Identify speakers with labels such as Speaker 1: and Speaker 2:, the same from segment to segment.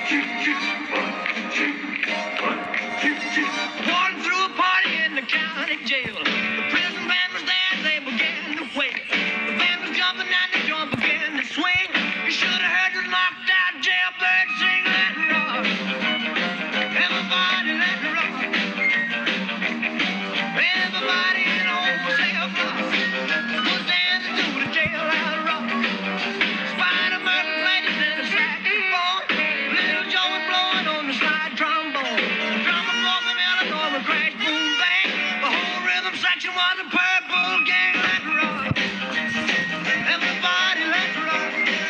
Speaker 1: Walking through a party in the county jail. The prison band was there, they began to wail. The band was jumping and the joint began to swing. You should have heard the knocked out jailbird sing, let it rock. Everybody let it rock. Everybody in old cell block was dancing to the jailhouse rock. Spider-Man played it in a saxophone. Little Joe was blowing on the slide trombone. The drummer broke the melody on the crash, boom, bang. The whole rhythm section was a purple gang. Let it rock. Everybody let it rock.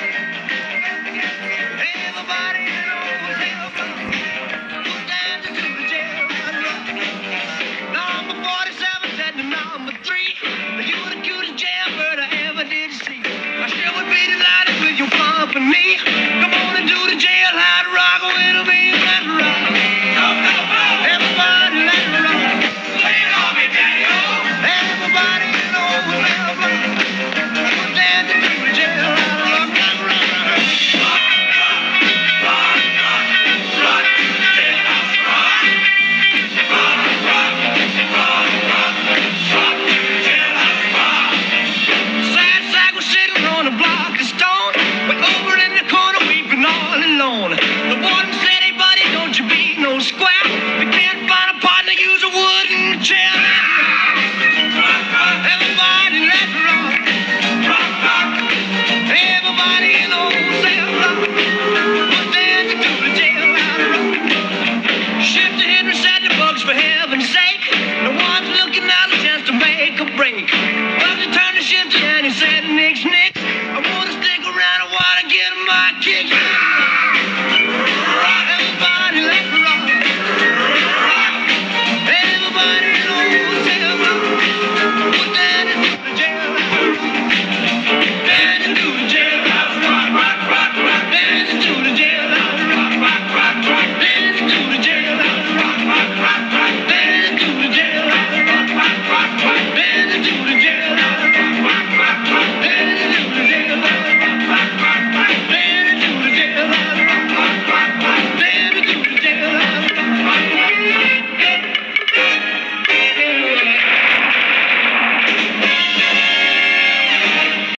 Speaker 1: Everybody in old cell block was dancing to the jailhouse rock. Number 47 said to number 3, you the cutest jailbird I ever did see. I sure would be delighted with your company. Come on and do the jailhouse rock with me. Let it rock. Everybody let it rock. Lean on me, Daddy-O. Everybody in the whole cell block was dancing to the jailhouse rock. Let it rock. Rock, rock, rock, rock, jailhouse rock. Rock, rock, rock, rock, rock, jailhouse rock. Sad sack was sitting on a block of stone, way over in the corner weeping all alone. The warden said, hey buddy, don't you be no square. If you can't find a partner, use a wooden chair. Everybody let it rock. Rock, rock. Everybody in the whole cell block was dancing to the jailhouse rock. Shifter Henry said the bugs for heaven's sake. No one's looking out a chance to make a break. Well, he turned to Shifter and he said, Nix, Nix, I wanna stick around, I wanna get my kicks.